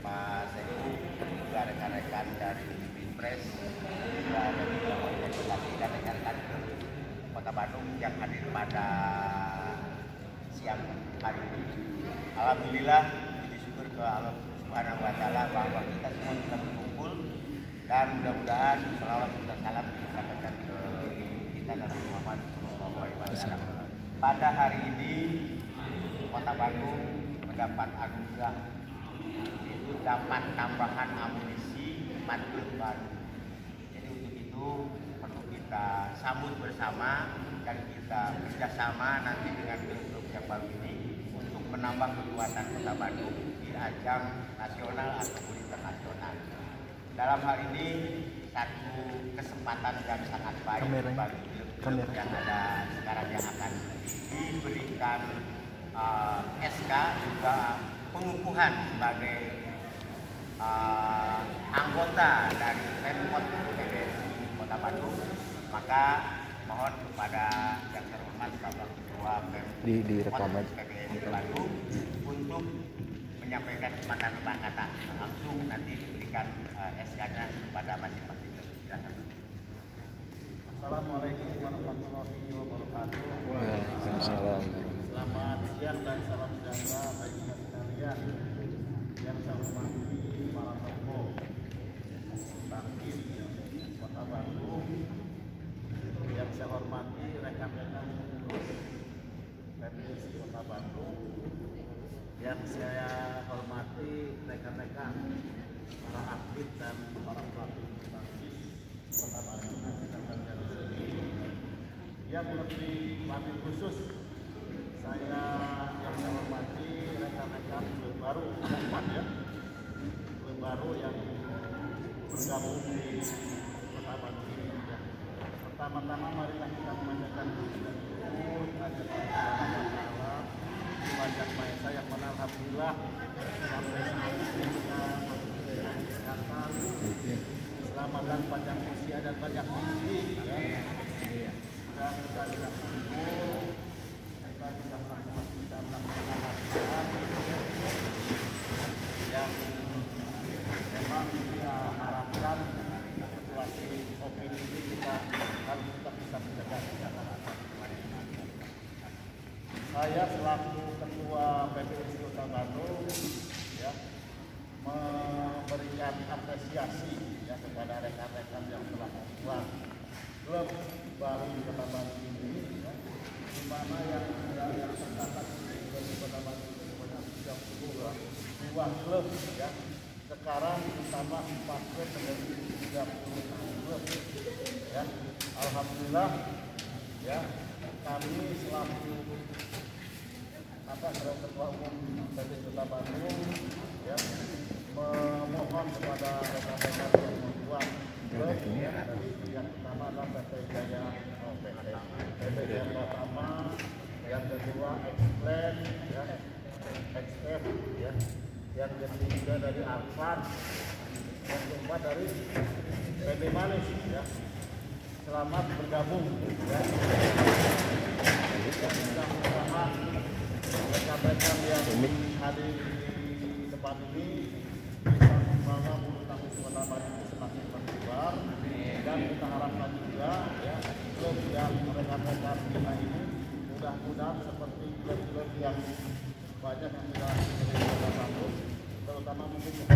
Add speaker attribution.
Speaker 1: Mas Eko, juga rekan-rekan dari Binpres, juga dari organisasi dan rekan-rekan Kota Bandung yang hadir pada siang hari ini. Alhamdulillah, puji syukur ke Allah Subhanahu wa Ta'ala bahwa kita semua bisa berkumpul dan mudah-mudahan selawat dan salam disampaikan ke kita Nabi Muhammad SAW. Pada hari ini Kota Bandung mendapat anugerah, itu dapat tambahan amunisi matlub baru. Jadi untuk itu perlu kita sambut bersama dan kita kerjasama nanti dengan grup yang baru ini untuk menambah kekuatan Kota Bandung di ajang nasional ataupun internasional. Dalam hal ini satu kesempatan yang sangat baik bagi klub yang ada sekarang yang akan diberikan SK juga pengukuhan sebagai anggota dari Pemkot PBSI Kota Bandung. Maka mohon kepada yang terhormat Bapak Ketua Pemkot PBSI Bandung untuk menyampaikan kesempatan kata langsung nanti diberikan SK-nya kepada masing-masing.
Speaker 2: Assalamualaikum warahmatullahi wabarakatuh.
Speaker 3: Waalaikumsalam.
Speaker 2: Selamat siang dan salam sejahtera bagi kita sekalian. Yang saya hormati para tokoh bangkit Kota Bandung, yang saya hormati rekan-rekan pengurus PBSI Kota Bandung, yang saya hormati rekan-rekan para atlet dan para pelatih bangkit Kota Bandung dan rekan-rekan sini. Yang lebih wabil khusus saya yang saya hormati rekan-rekan klub baru klub baru yang bergabung di Kota Bandung ini. Ya. Pertama-tama marilah kita memanjatkan puji dan syukur hadirat Allah di wajah Maha yang mana alhamdulillah sampai saat ini kita masih diberikan kesehatan, keselamatan, panjang usia dan banyak rezeki. Ya. Dan kita bisa bersyukur, kita bisa melaksanakan latihan yang memang kita harapkan situasi opini ini kita harus tetap bisa menjaga kesehatan. Saya selaku Ketua PBSI Kota Bandung ya, memberikan apresiasi ya kepada rekan-rekan yang telah membuat klub baru di Kota Bandung ini, ya, di mana yang tercatat di Kota Bandung itu sebanyak 32 klub, ya. Sekarang ditambah 4 klub menjadi 30 klub, ya. Alhamdulillah, ya, kami selaku Ketua Umum PBSI Kota Bandung, ya, memohon kepada rekan-rekan yang membuat klub, ya, yang pertama adalah PT Jaya pertama, yang kedua Explain, ya, XF, ya, yang ketiga dari Arfan, yang keempat dari PD Manis, ya. Selamat bergabung, ya. Mudah-mudahan rekan-rekan yang hadir di depan ini bisa membawa bulu tangkis Kota Bandung semakin berkembang, dan kita harapkan juga ya klub yang rekan-rekan kita ini mudah-mudahan seperti klub-klub yang banyak yang sudah di Kota Bandung, terutama mungkin